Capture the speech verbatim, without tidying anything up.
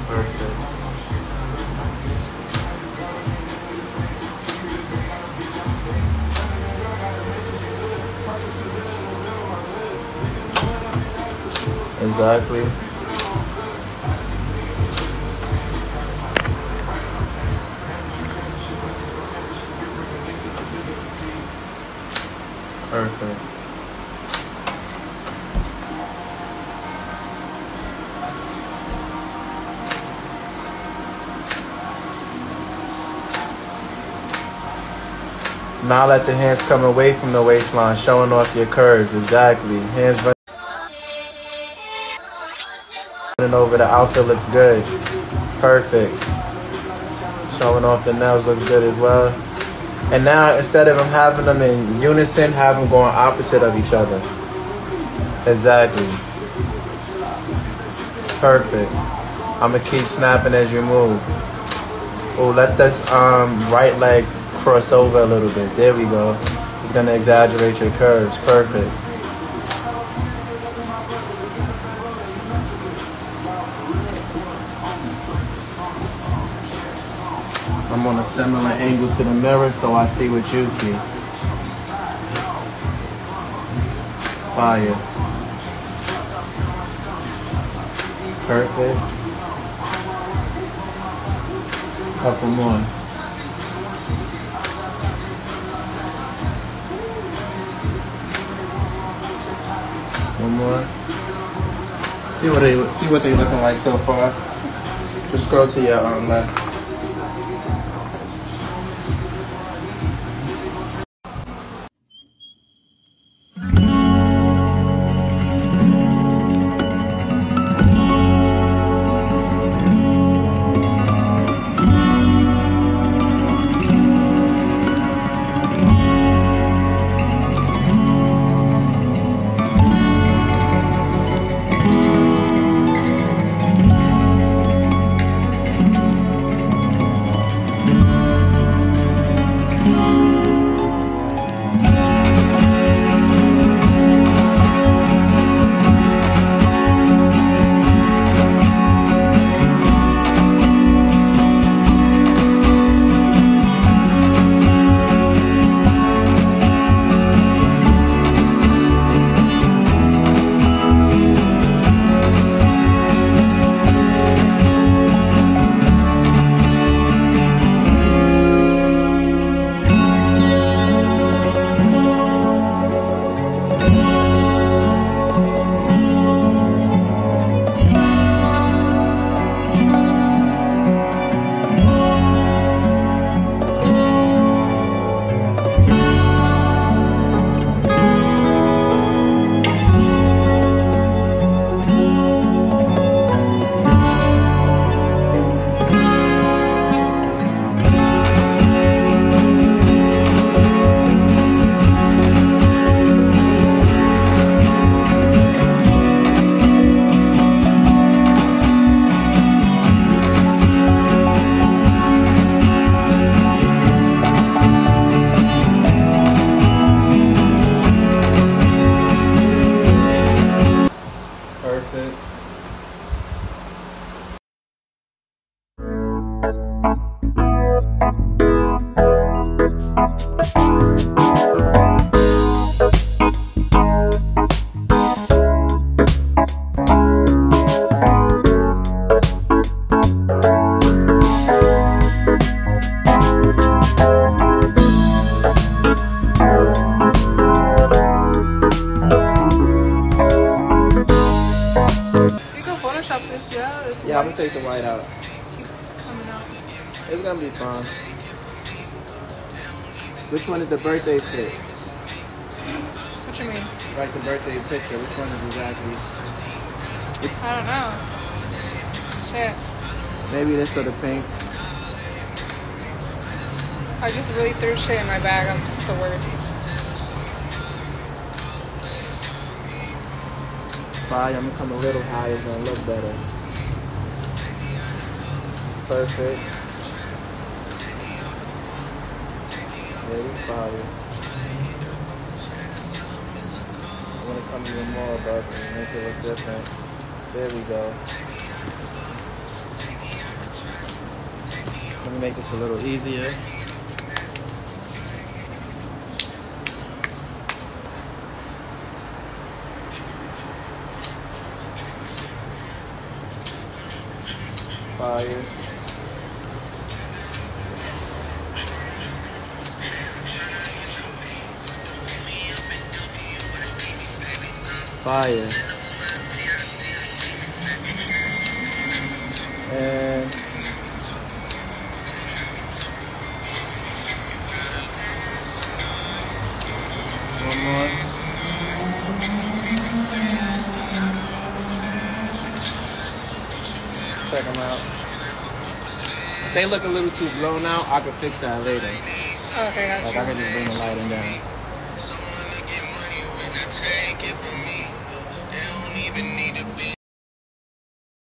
Perfect. Exactly. Perfect. Now let the hands come away from the waistline, showing off your curves. Exactly. Hands running over the outfit looks good. Perfect. Showing off the nails looks good as well. And now instead of them having them in unison, have them going opposite of each other. Exactly. Perfect. I'm gonna keep snapping as you move. Oh, let this um right leg cross over a little bit. There we go. It's gonna exaggerate your curves. Perfect. I'm on a similar angle to the mirror so I see what you see. Fire. Perfect. Couple more. One more. See what they see what they looking like so far. Just scroll to your um, left. Yeah, I'm gonna take the white out. Keeps coming out. It's gonna be fine. Which one is the birthday pic? What you mean? Like the birthday picture. Which one is exactly? I don't know. Shit. Maybe this or the pink. I just really threw shit in my bag. I'm just the worst. Fire, I'm gonna come a little higher, it's gonna look better. Perfect. Very fire. I'm gonna come even more above and make it look different. There we go. Let me make this a little easier. Fire. Fire. And one more. Check them out. If they look a little too blown out, I could fix that later. Okay, gotcha. Like I could just bring the lighting down.